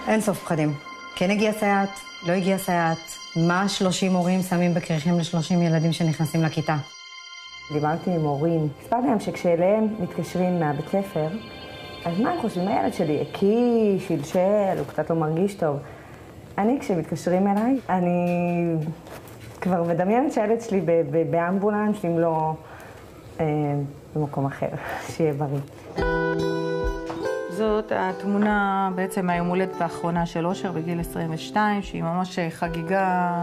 אין סוף פחדים. כן הגיע סייעת, לא הגיע סייעת, מה 30 הורים שמים בכריכים ל30 ילדים שנכנסים לכיתה. דיברתי עם הורים, הסברתי להם שכשאליהם מתקשרים מהבית ספר, אז מה הם חושבים? הילד שלי הקיא, שלשל, הוא קצת לא מרגיש טוב. אני, כשמתקשרים אליי, אני כבר מדמיינת שהילד שלי באמבולנס, אם לא במקום אחר, שיהיה בריא. זאת התמונה בעצם מהיום הולדת האחרונה של אושר בגיל 22, שהיא ממש חגיגה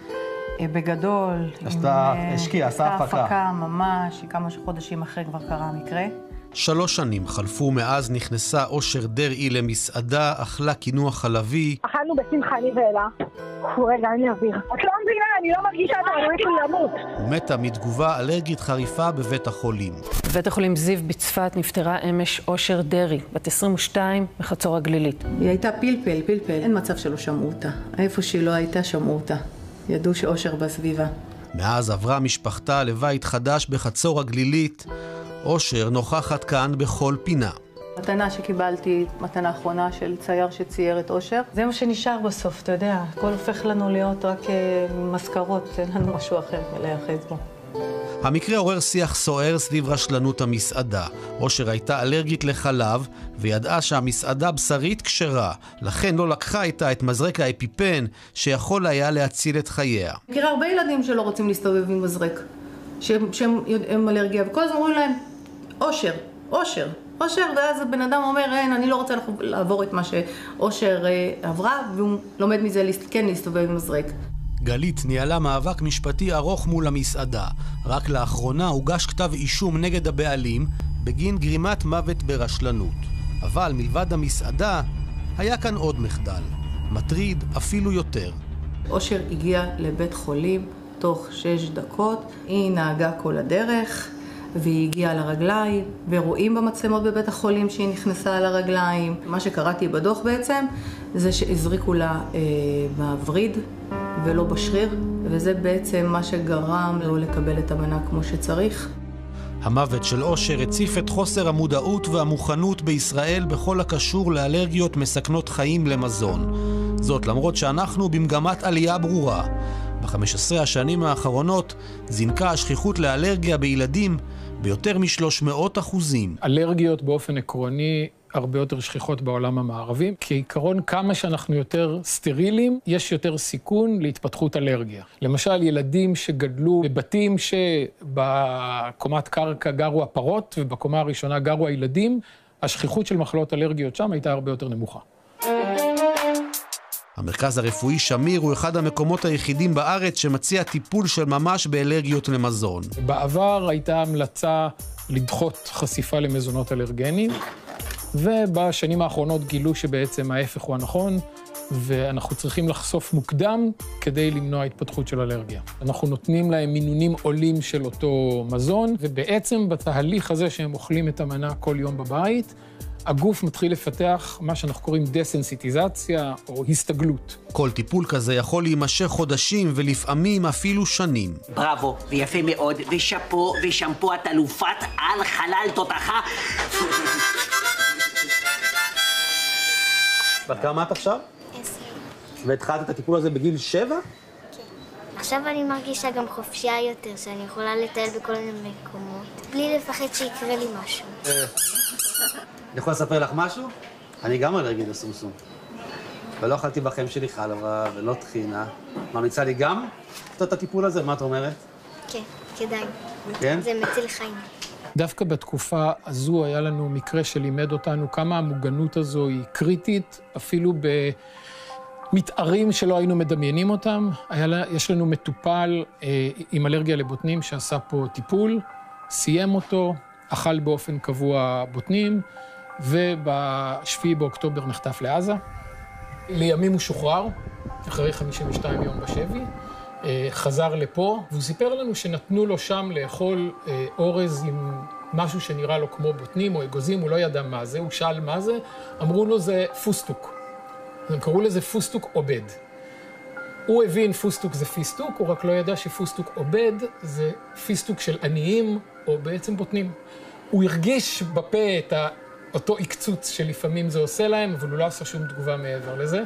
בגדול. השקיעה, עשה הפקה ממש, כמה חודשים אחרי כבר קרה המקרה. 3 שנים חלפו מאז נכנסה אושר דרעי למסעדה, אכלה קינוח חלבי. אכלנו בשמחה, אני ואלה. רגע, אני אוויר. את לא מבינה, אני לא מרגישה את זה, אני הולכת למות. ומתה מתגובה אלרגית חריפה בבית החולים. בבית החולים זיו בצפת נפטרה אמש אושר דרעי, בת 22, בחצור הגלילית. היא הייתה פלפל, אין מצב שלא שמעו אותה. איפה שהיא לא הייתה, שמעו אותה. ידעו שאושר בסביבה. מאז עברה משפחתה לבית חדש בחצור הגלילית. אושר נוכחת כאן בכל פינה. מתנה שקיבלתי, מתנה אחרונה של צייר שצייר את אושר. זה מה שנשאר בסוף, אתה יודע. הכל הופך לנו להיות רק מזכרות, אין לנו משהו אחר להיאחז בו. המקרה עורר שיח סוער סביב רשלנות המסעדה. אושר הייתה אלרגית לחלב וידעה שהמסעדה בשרית כשרה, לכן לא לקחה איתה את מזרק האפיפן שיכול היה להציל את חייה. מכירה הרבה ילדים שלא רוצים להסתובב עם מזרק, שהם אלרגיה, וכל הזמן אומרים להם, אושר, ואז הבן אדם אומר, אני לא רוצה לעבור את מה שאושר עברה, והוא לומד מזה כן להסתובב עם מזרק. גלית ניהלה מאבק משפטי ארוך מול המסעדה. רק לאחרונה הוגש כתב אישום נגד הבעלים בגין גרימת מוות ברשלנות. אבל מלבד המסעדה, היה כאן עוד מחדל. מטריד אפילו יותר. אושר הגיע לבית חולים תוך 6 דקות. היא נהגה כל הדרך, והיא הגיעה לרגליים, ורואים במצלמות בבית החולים שהיא נכנסה לרגליים. מה שקראתי בדוח בעצם, זה שהזריקו לה בווריד ולא בשריר, וזה בעצם מה שגרם לו לקבל את המנה כמו שצריך. המוות של אושר הציף את חוסר המודעות והמוכנות בישראל בכל הקשור לאלרגיות מסכנות חיים למזון. זאת למרות שאנחנו במגמת עלייה ברורה. ב-15 השנים האחרונות זינקה השכיחות לאלרגיה בילדים ביותר מ300%. אלרגיות באופן עקרוני הרבה יותר שכיחות בעולם המערבי. כעיקרון, כמה שאנחנו יותר סטרילים, יש יותר סיכון להתפתחות אלרגיה. למשל, ילדים שגדלו בבתים שבקומת קרקע גרו הפרות ובקומה הראשונה גרו הילדים, השכיחות של מחלות אלרגיות שם הייתה הרבה יותר נמוכה. המרכז הרפואי שמיר הוא אחד המקומות היחידים בארץ שמציע טיפול של ממש באלרגיות למזון. בעבר הייתה המלצה לדחות חשיפה למזונות אלרגניים, ובשנים האחרונות גילו שבעצם ההפך הוא הנכון, ואנחנו צריכים לחשוף מוקדם כדי למנוע התפתחות של אלרגיה. אנחנו נותנים להם מינונים עולים של אותו מזון, ובעצם בתהליך הזה שהם אוכלים את המנה כל יום בבית, הגוף מתחיל לפתח מה שאנחנו קוראים דסנסיטיזציה או הסתגלות. כל טיפול כזה יכול להימשך חודשים ולפעמים אפילו שנים. בראבו, ויפה מאוד, ושפו, ושמפו את אלופת על חלל תותחה. בת כמה את עכשיו? 10. והתחלת את הטיפול הזה בגיל 7? כן. עכשיו אני מרגישה גם חופשייה יותר, שאני יכולה לטייל בכל מיני מקומות, בלי לפחד שיקרה לי משהו. אני יכול לספר לך משהו? אני גם אלרגית לסומסום. ולא אכלתי בחיים שלי חלבה ולא טחינה. ממליצה לי גם את הטיפול הזה, מה את אומרת? כן, כדאי. כן? זה מציל חיים. דווקא בתקופה הזו היה לנו מקרה שלימד אותנו כמה המוגנות הזו היא קריטית, אפילו במתארים שלא היינו מדמיינים אותם. יש לנו מטופל עם אלרגיה לבוטנים שעשה פה טיפול, סיים אותו, אכל באופן קבוע בוטנים, וב-7 באוקטובר נחטף לעזה. לימים הוא שוחרר, אחרי 52 יום בשבי, חזר לפה, והוא סיפר לנו שנתנו לו שם לאכול אורז עם משהו שנראה לו כמו בוטנים או אגוזים, הוא לא ידע מה זה, הוא שאל מה זה, אמרו לו זה פוסטוק. הם קראו לזה פוסטוק עובד. הוא הבין פוסטוק זה פיסטוק, הוא רק לא ידע שפוסטוק עובד זה פיסטוק של עניים או בעצם בוטנים. הוא הרגיש בפה את אותו עקצוץ שלפעמים זה עושה להם, אבל הוא לא עשה שום תגובה מעבר לזה,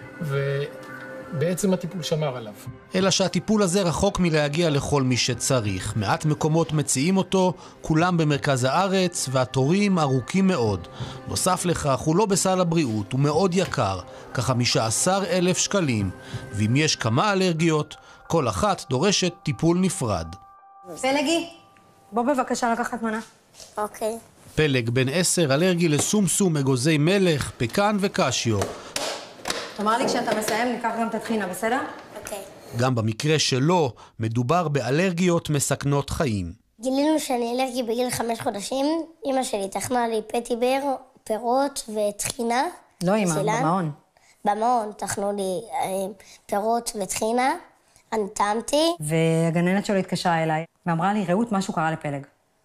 ובעצם הטיפול שמר עליו. אלא שהטיפול הזה רחוק מלהגיע לכל מי שצריך. מעט מקומות מציעים אותו, כולם במרכז הארץ, והתורים ארוכים מאוד. נוסף לכך, הוא לא בסל הבריאות, הוא מאוד יקר, כ-15,000 שקלים, ואם יש כמה אלרגיות, כל אחת דורשת טיפול נפרד. פלגי, בוא בבקשה לקחת מנה. אוקיי. פלג בן 10 אלרגי לסומסום, אגוזי מלך, פקן וקשיו. תאמר לי כשאתה מסיים, ניקח גם את הטחינה, בסדר? אוקיי. גם במקרה שלו מדובר באלרגיות מסכנות חיים. גילינו שאני אלרגי בגיל 5 חודשים. אמא שלי תכנה לי פטיבר, פירות וטחינה. לא אמא, במעון. במעון תכנו לי פירות וטחינה. אני טעמתי. והגננת שלו התקשרה אליי, ואמרה לי, רעות, משהו קרה לפלג.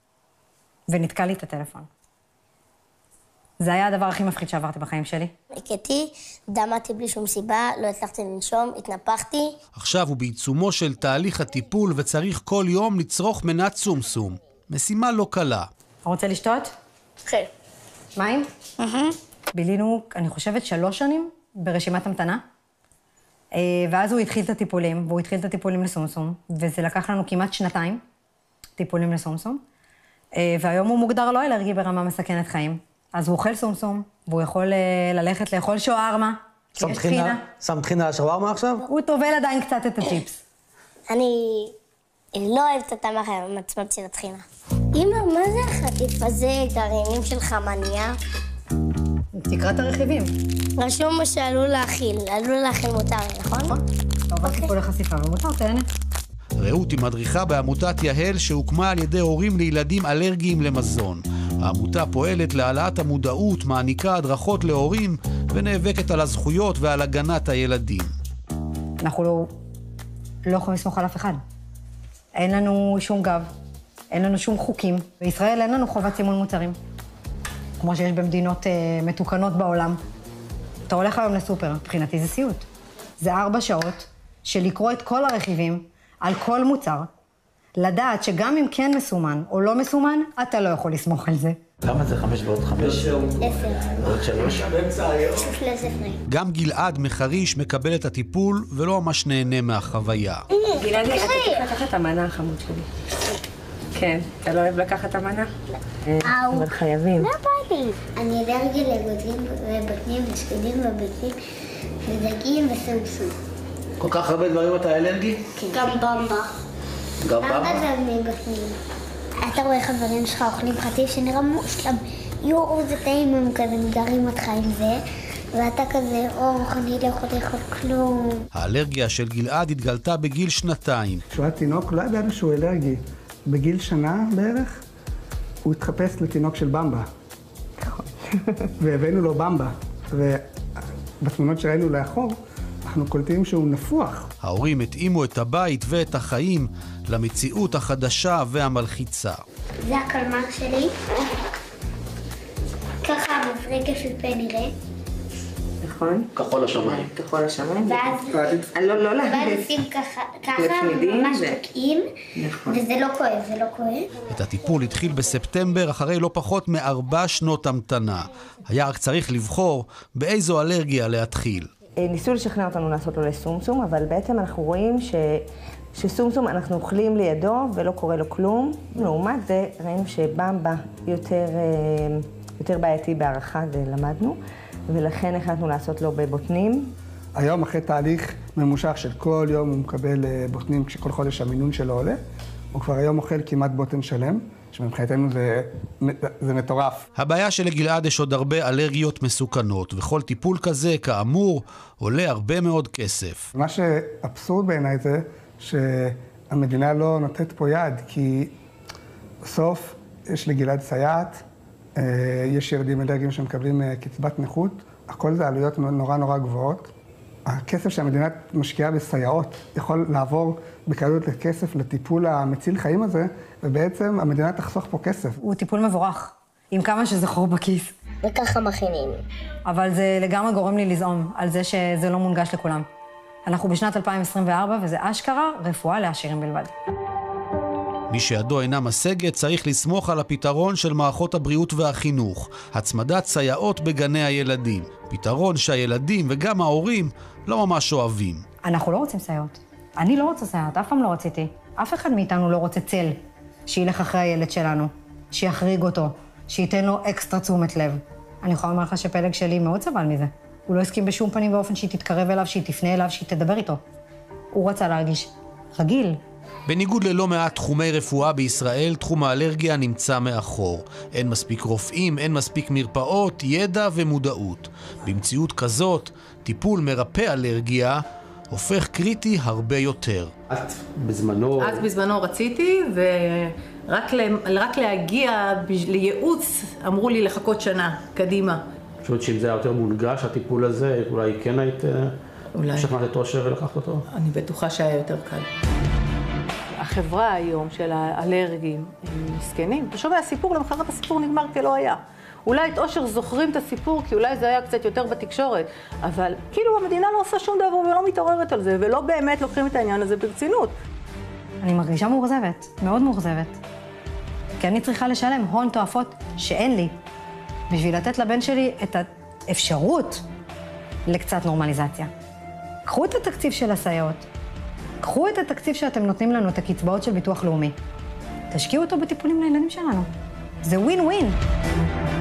ונתקע לי את הטלפון. זה היה הדבר הכי מפחיד שעברתי בחיים שלי. הכיתי, דמעתי בלי שום סיבה, לא הצלחתי לנשום, התנפחתי. עכשיו הוא בעיצומו של תהליך הטיפול וצריך כל יום לצרוך מנת סומסום. משימה לא קלה. רוצה לשתות? כן. מים? בילינו, אני חושבת, 3 שנים ברשימת המתנה. ואז הוא התחיל את הטיפולים, והוא התחיל את הטיפולים לסומסום, וזה לקח לנו כמעט 2 טיפולים לסומסום. והיום הוא מוגדר לא אלרגי ברמה מסכנת חיים. אז הוא אוכל סומסום, והוא יכול ללכת לאכול שווארמה. שם טחינה על שווארמה עכשיו? הוא טובל עדיין קצת את הצ'יפס. אני לא אוהבת את המצמצת של הטחינה. אמא, מה זה החטיף הזה, גרעינים של חמניה? תקרא את הרכיבים. רשום שעלול להאכיל מותר, נכון? אתה עובר טיפול לחשיפה, ומותר, תהנה. רעות היא מדריכה בעמותת יהל שהוקמה על ידי הורים לילדים אלרגיים למזון. העמותה פועלת להעלאת המודעות, מעניקה הדרכות להורים ונאבקת על הזכויות ועל הגנת הילדים. אנחנו לא יכולים לסמוך על אף אחד. אין לנו שום גב, אין לנו שום חוקים. בישראל אין לנו חובת סימון מוצרים, כמו שיש במדינות מתוקנות בעולם. אתה הולך היום לסופר, מבחינתי זה סיוט. זה 4 שעות של לקרוא את כל הרכיבים על כל מוצר, לדעת שגם אם כן מסומן או לא מסומן, אתה לא יכול לסמוך על זה. כמה זה 5 ועוד 5? 10. ועוד 3? גם גלעד מחריש מקבל את הטיפול ולא ממש נהנה מהחוויה. גלעד, אתה צריך לקחת את המנה החמוד שלי. כן, אתה לא אוהב לקחת את המנה? אבל חייבים. מה בא לי? אני אלרגי לאגוזים ובוטנים ושקדים וביצים ודגים וסומסום. כל כך הרבה דברים אתה אלרגי? גם במבה. גם במבה? זה מבפנים. אתה רואה חברים שלך אוכלים חטיף שנראה מושלם. יואו, זה טעים, הם כזה מגרים אותך עם זה, ואתה כזה, אני לא יכול לאכול כלום. האלרגיה של גלעד התגלתה בגיל 2. כשהוא היה תינוק, לא ידענו שהוא אלרגי. בגיל שנה בערך, הוא התחפש לתינוק של במבה. והבאנו לו במבה. ובתמונות שראינו לאחור, אנחנו קולטים שהוא נפוח. ההורים התאימו את הבית ואת החיים למציאות החדשה והמלחיצה. זה הקלמר שלי. ככה המפרקה של פה נראה. נכון. כחול השמיים. כחול השמיים. ואז לא עושים ככה ממש תוקעים, וזה לא כואב, זה לא כואב. את הטיפול התחיל בספטמבר אחרי לא פחות מ4 שנות המתנה. היה רק צריך לבחור באיזו אלרגיה להתחיל. ניסו לשכנע אותנו לעשות לו לסומסום, אבל בעצם אנחנו רואים שסומסום אנחנו אוכלים לידו ולא קורה לו כלום. לעומת זה ראינו שבמבה יותר בעייתי בערכה, זה למדנו, ולכן החלטנו לעשות לו בבוטנים. היום אחרי תהליך ממושך של כל יום הוא מקבל בוטנים כשכל חודש המינון שלו עולה, הוא כבר היום אוכל כמעט בוטן שלם, שמבחינתנו זה מטורף. הבעיה שלגלעד יש עוד הרבה אלרגיות מסוכנות, וכל טיפול כזה, כאמור, עולה הרבה מאוד כסף. מה שאבסורד בעיניי זה שהמדינה לא נותנת פה יד, כי בסוף יש לגלעד סייעת, יש ילדים אלרגיים שמקבלים קצבת נכות, הכל זה עלויות נורא גבוהות. הכסף שהמדינה משקיעה בסייעות יכול לעבור בקלות לכסף לטיפול המציל חיים הזה, ובעצם המדינה תחסוך פה כסף. הוא טיפול מבורך, עם כמה שזה חור בכיס. וככה מכינים. אבל זה לגמרי גורם לי לזעום על זה שזה לא מונגש לכולם. אנחנו בשנת 2024 וזה אשכרה רפואה לעשירים בלבד. מי שידו אינה משגת צריך לסמוך על הפתרון של מערכות הבריאות והחינוך, הצמדת סייעות בגני הילדים, פתרון שהילדים וגם ההורים לא ממש אוהבים. אנחנו לא רוצים סייעות. אני לא רוצה סייעות, אף פעם לא רציתי. אף אחד מאיתנו לא רוצה צל שילך אחרי הילד שלנו, שיחריג אותו, שייתן לו אקסטרה תשומת לב. אני יכולה לומר לך שפלג שלי מאוד סבל מזה. הוא לא הסכים בשום פנים באופן שהיא תתקרב אליו, שהיא תפנה אליו, שהיא תדבר איתו. הוא רצה להרגיש רגיל. בניגוד ללא מעט תחומי רפואה בישראל, תחום האלרגיה נמצא מאחור. אין מספיק רופאים, אין מספיק מרפאות, ידע ומודעות. במציאות כזאת, טיפול מרפא אלרגיה הופך קריטי הרבה יותר. את בזמנו... אז בזמנו רציתי, ורק להגיע לייעוץ אמרו לי לחכות שנה, קדימה. אני חושבת שאם זה היה יותר מונגש, הטיפול הזה, אולי כן היית שכנעת את אושר ולקחת אותו? אני בטוחה שהיה יותר קל. החברה היום של האלרגים הם מסכנים. אתה שומע סיפור, למחרת הסיפור נגמר כלא היה. אולי את אושר זוכרים את הסיפור, כי אולי זה היה קצת יותר בתקשורת, אבל כאילו המדינה לא עושה שום דבר ולא מתעוררת על זה, ולא באמת לוקחים את העניין הזה ברצינות. אני מרגישה מאוכזבת, מאוד מאוכזבת. כי אני צריכה לשלם הון תועפות שאין לי, בשביל לתת לבן שלי את האפשרות לקצת נורמליזציה. קחו את התקציב של הסייעות, קחו את התקציב שאתם נותנים לנו, את הקצבאות של ביטוח לאומי. תשקיעו אותו בטיפולים לילדים שלנו. זה ווין ווין.